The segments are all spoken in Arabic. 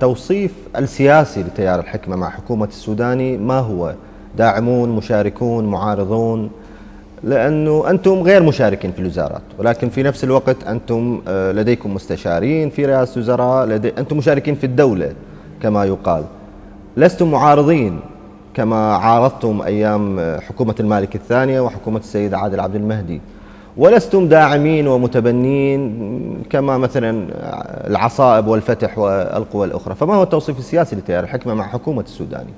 التوصيف السياسي لتيار الحكمة مع حكومة السوداني ما هو؟ داعمون، مشاركون، معارضون؟ لأنه أنتم غير مشاركين في الوزارات، ولكن في نفس الوقت أنتم لديكم مستشارين في رئاسة وزراء، أنتم مشاركين في الدولة كما يقال، لستم معارضين كما عارضتم أيام حكومة المالك الثانية وحكومة السيد عادل عبد المهدي، ولستم داعمين ومتبنين كما مثلا العصائب والفتح والقوى الأخرى. فما هو التوصيف السياسي لتيار الحكمة مع حكومة السوداني؟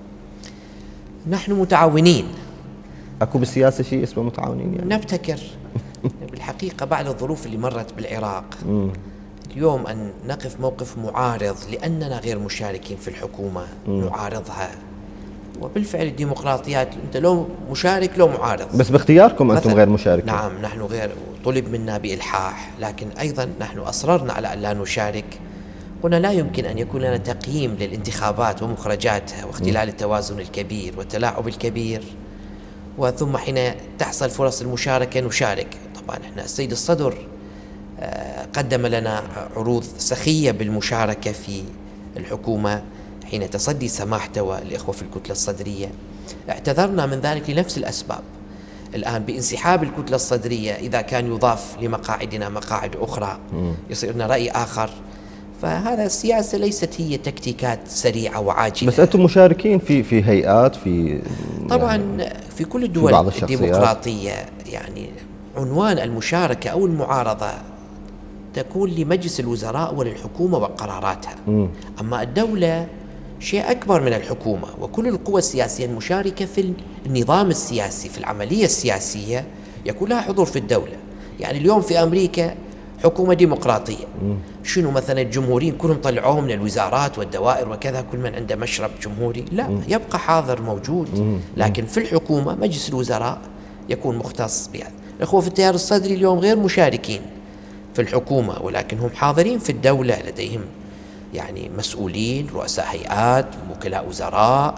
نحن متعاونين. أكو بالسياسة شيء اسمه متعاونين يعني؟ نبتكر. بالحقيقة بعد الظروف اللي مرت بالعراق اليوم أن نقف موقف معارض لأننا غير مشاركين في الحكومة نعارضها. وبالفعل الديمقراطيات أنت لو مشارك لو معارض، بس باختياركم أنتم غير مشاركين. نعم نحن غير، طلب منا بإلحاح، لكن أيضا نحن أصررنا على أن لا نشارك. قلنا لا يمكن أن يكون لنا تقييم للانتخابات ومخرجاتها واختلال التوازن الكبير والتلاعب الكبير، وثم حين تحصل فرص المشاركة نشارك. طبعا احنا السيد الصدر قدم لنا عروض سخية بالمشاركة في الحكومة حين تصدي سماحته والإخوة في الكتلة الصدرية. اعتذرنا من ذلك لنفس الأسباب. الآن بانسحاب الكتلة الصدرية إذا كان يضاف لمقاعدنا مقاعد أخرى يصير لنا رأي آخر. فهذا السياسة ليست هي تكتيكات سريعة وعاجلة. بس أنتم مشاركين في هيئات، في طبعا يعني في كل الدول الديمقراطية يعني عنوان المشاركة أو المعارضة تكون لمجلس الوزراء وللحكومة وقراراتها. أما الدولة شيء أكبر من الحكومة، وكل القوى السياسية المشاركة في النظام السياسي في العملية السياسية يكون لها حضور في الدولة. يعني اليوم في أمريكا حكومة ديمقراطية، شنو مثلا الجمهوريين كلهم طلعوهم من الوزارات والدوائر وكذا، كل من عنده مشرب جمهوري؟ لا، يبقى حاضر موجود. لكن في الحكومة مجلس الوزراء يكون مختص بهذا. الأخوة في التيار الصدري اليوم غير مشاركين في الحكومة، ولكن هم حاضرين في الدولة، لديهم يعني مسؤولين، رؤساء هيئات، وكلاء وزراء،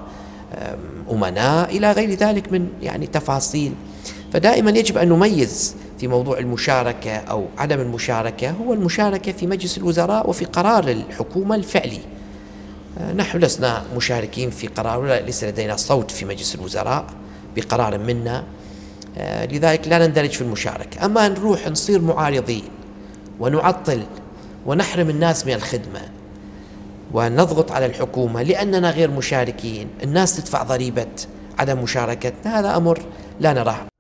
أمناء، إلى غير ذلك من يعني تفاصيل. فدائما يجب أن نميز في موضوع المشاركة أو عدم المشاركة، هو المشاركة في مجلس الوزراء وفي قرار الحكومة الفعلي. نحن لسنا مشاركين في قرار، ليس لدينا صوت في مجلس الوزراء بقرار منا، لذلك لا نندرج في المشاركة. أما نروح نصير معارضين ونعطل ونحرم الناس من الخدمة ونضغط على الحكومة لأننا غير مشاركين، الناس تدفع ضريبة عدم مشاركتنا، هذا أمر لا نراه.